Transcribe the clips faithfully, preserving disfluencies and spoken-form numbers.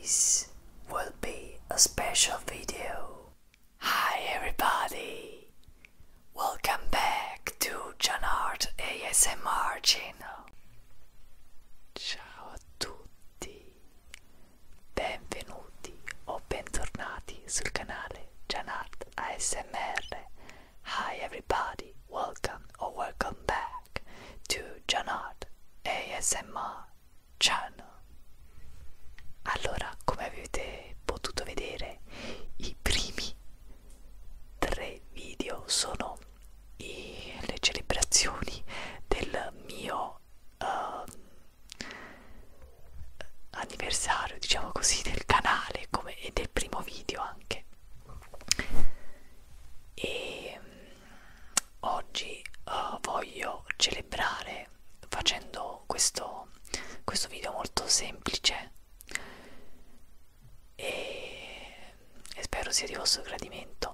This will be a special video. Hi everybody, welcome back to Janart A S M R channel. Ciao a tutti, benvenuti o bentornati sul canale Janart A S M R. Hi everybody, welcome or welcome back to Janart A S M R channel. Allora, come avete potuto vedere, i primi tre video sono i, le celebrazioni del mio uh, anniversario, diciamo così, del canale come, e del primo video anche. E um, oggi uh, voglio celebrare facendo questo, questo video molto semplice e, e spero sia di vostro gradimento.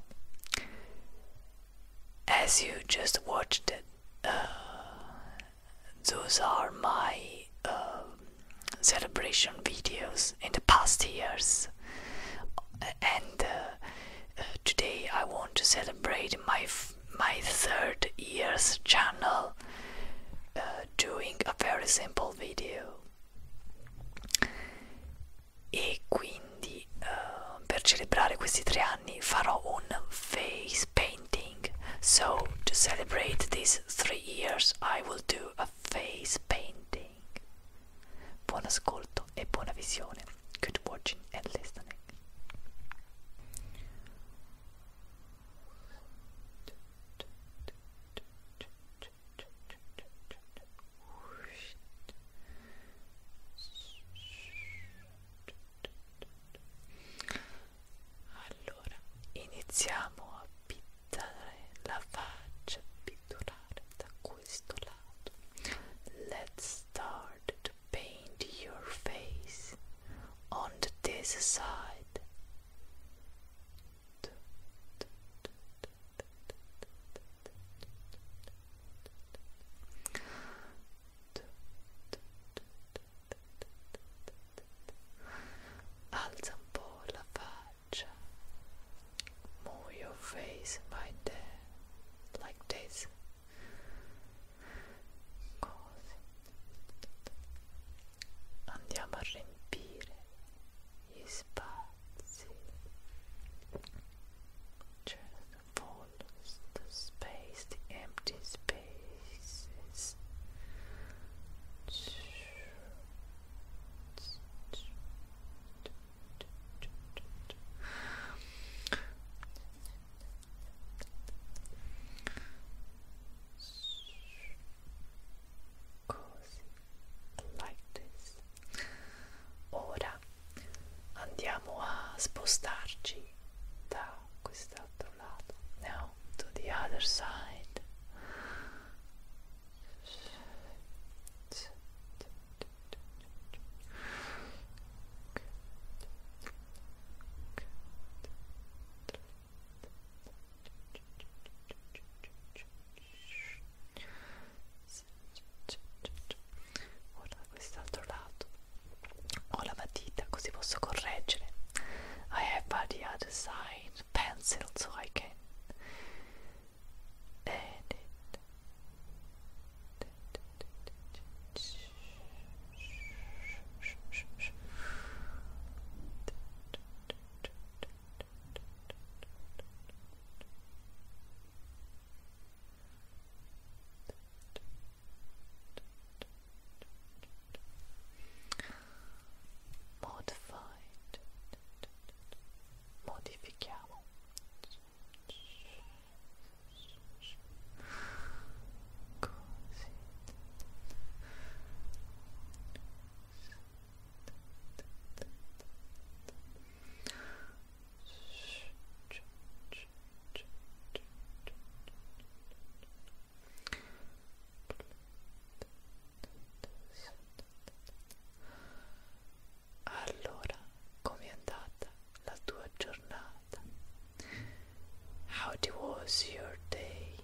As you just watched it, uh, those are my uh, celebration videos in the past years, and uh, uh, today I want to celebrate my f my third year's channel uh, doing a very simple video. E quindi uh, per celebrare questi tre anni farò un face painting. So to celebrate these three years I will do a face painting. Buon ascolto e buona visione. Good watching and listening. Iniziamo a pittare la faccia, pitturare da questo lato. Let's start to paint your face on this side. Alza un po' la faccia. Move your face right there, like this. Così. Andiamo a riempire gli spazi. Just follow the space, the empty spaces. Like this. Ora andiamo a spostarci da quest'altro lato. Now to the other side. Ora da quest'altro lato ho la matita così posso correggere. I have by the other side pencil so I can edit. Modified. Modifichiamo. Così. Allora, com'è andata la tua giornata? How was your day?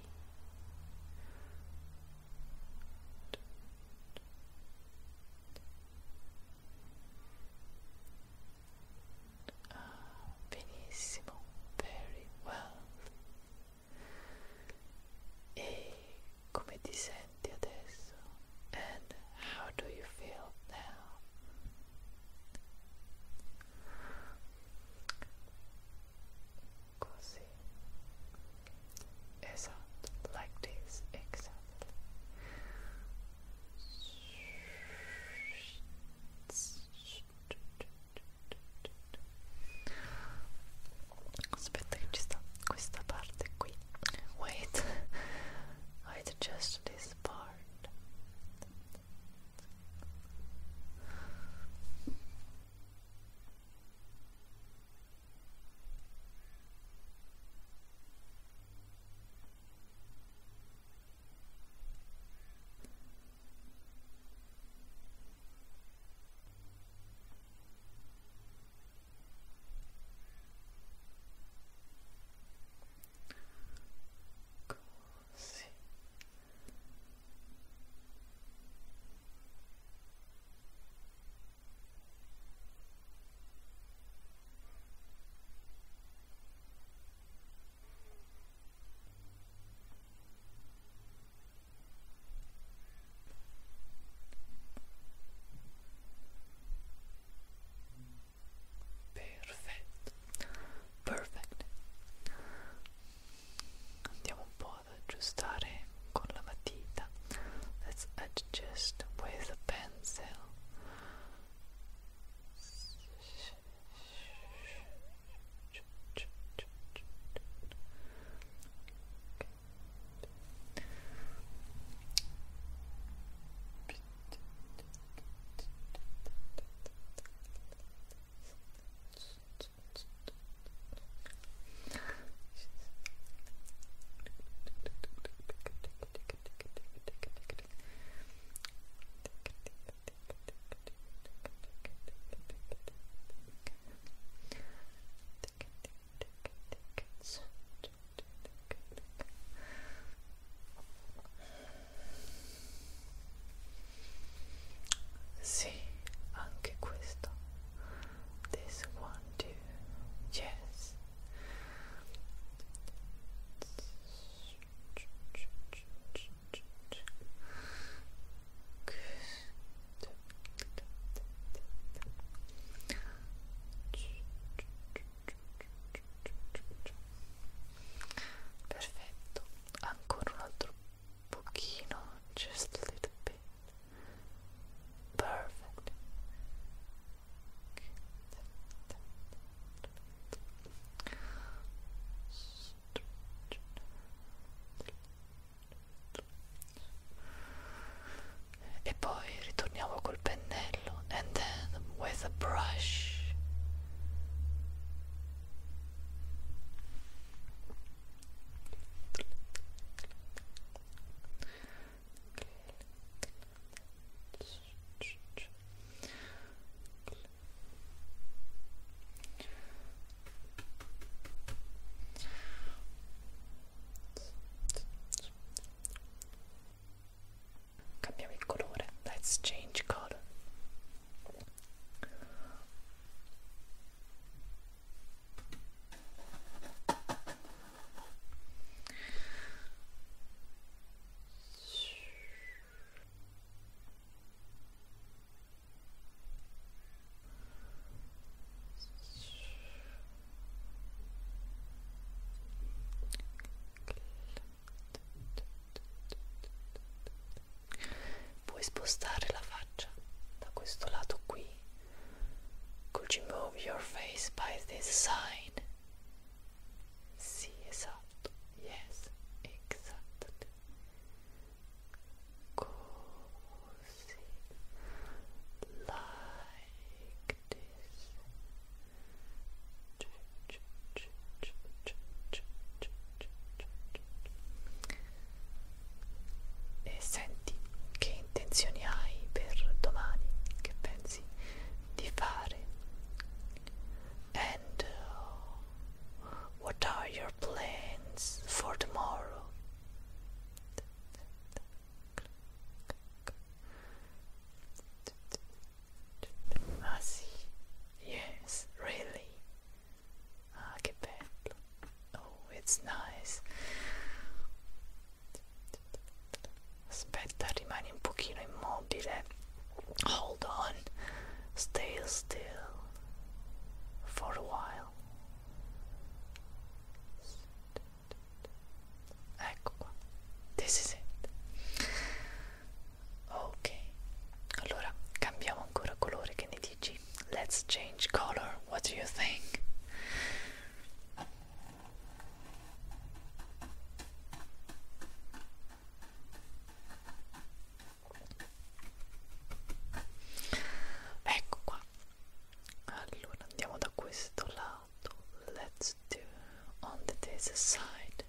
side. Sì, esatto. Yes, exactly. Così, like this. E senti, che intenzioni hai per domani? Che pensi di fare? And uh, what are your plans for tomorrow? Ah sì, yes, really? Ah, che bello. Oh, it's nice. Aspetta, rimani un pochino immobile. Hold on. Stay still for a while. Ecco qua. This is it. Ok. Allora, cambiamo ancora colore, che ne dici? Let's change color. What do you think? Ecco qua. Allora andiamo da questo lato. Let's do on the this side.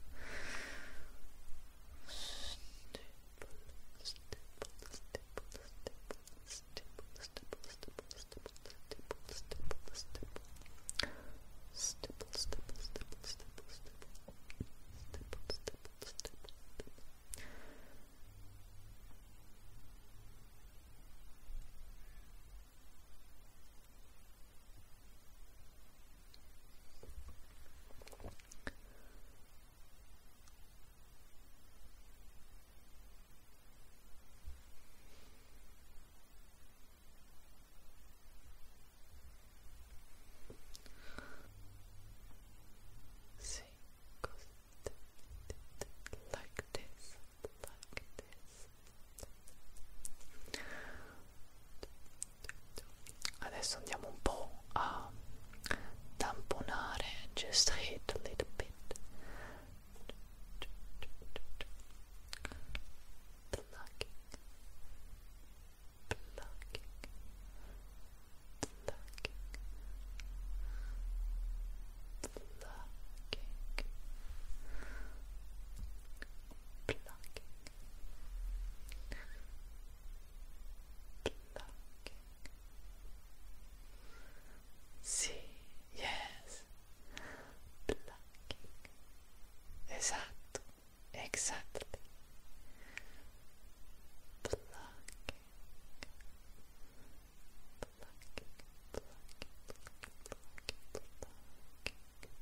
Sì, così, like this, like this. Adesso andiamo un po' a tamponare, just hit a little bit. Plucking, plucking, plucking, plucking, plucking, plucking. Sì, yes, plucking. Esatto, exactly. Plucking, plucking, plucking, plucking, plucking, plucking.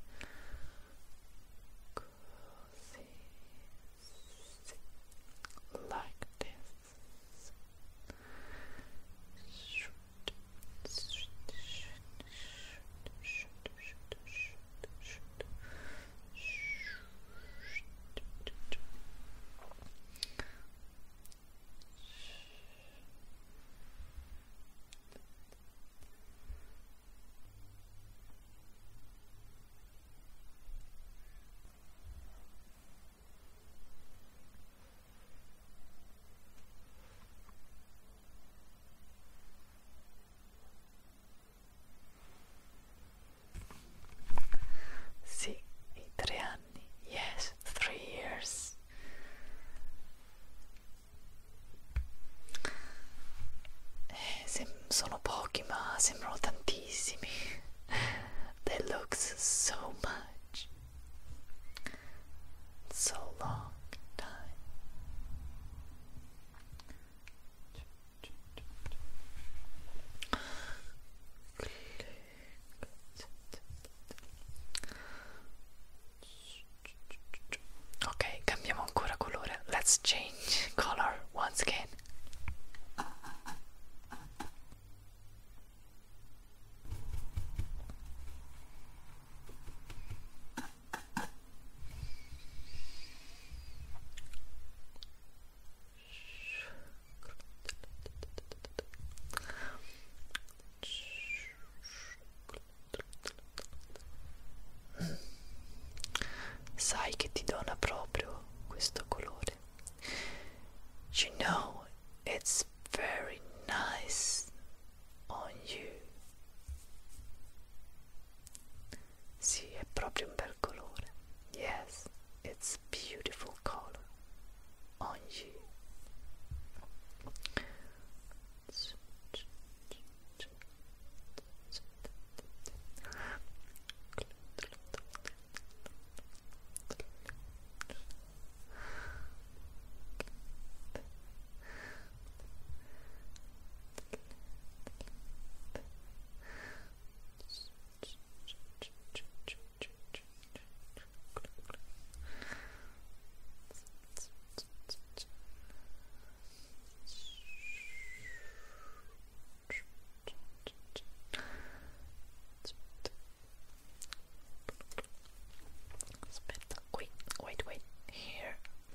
Così, sì, like this. Shoot, shoot, shoot, shoot, shoot, shoot, shoot, shoot. Sì, i tre anni. Yes, three years. Eh, sem- sono pochi, ma sembrano tantissimi. They look so much. So long time. Ok, cambiamo ancora colore. Let's change color once again. che ti dona proprio questo colore. You know, it's very nice on you. Sì, è proprio un bel colore. Yes, it's beautiful color on you. Aspetta, qui, wait, wait, here.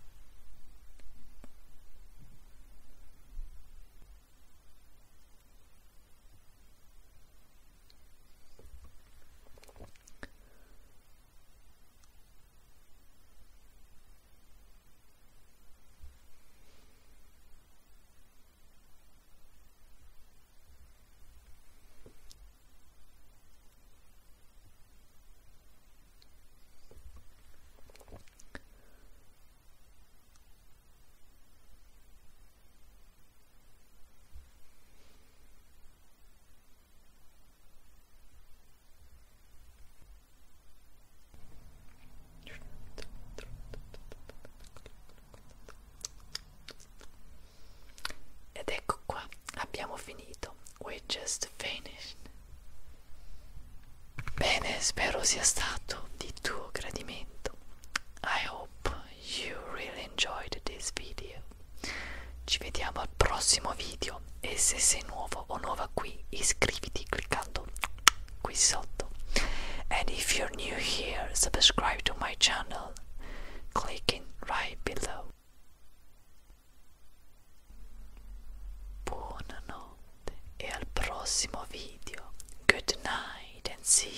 Ed ecco qua, abbiamo finito. We just finished. Bene, spero sia stato di tuo gradimento. I hope you really enjoyed this video. Ci vediamo al prossimo video e se sei nuovo o nuova qui, iscriviti cliccando qui sotto. And if you're new here, subscribe to my channel clicking right below. Buonanotte e al prossimo video. Good night and see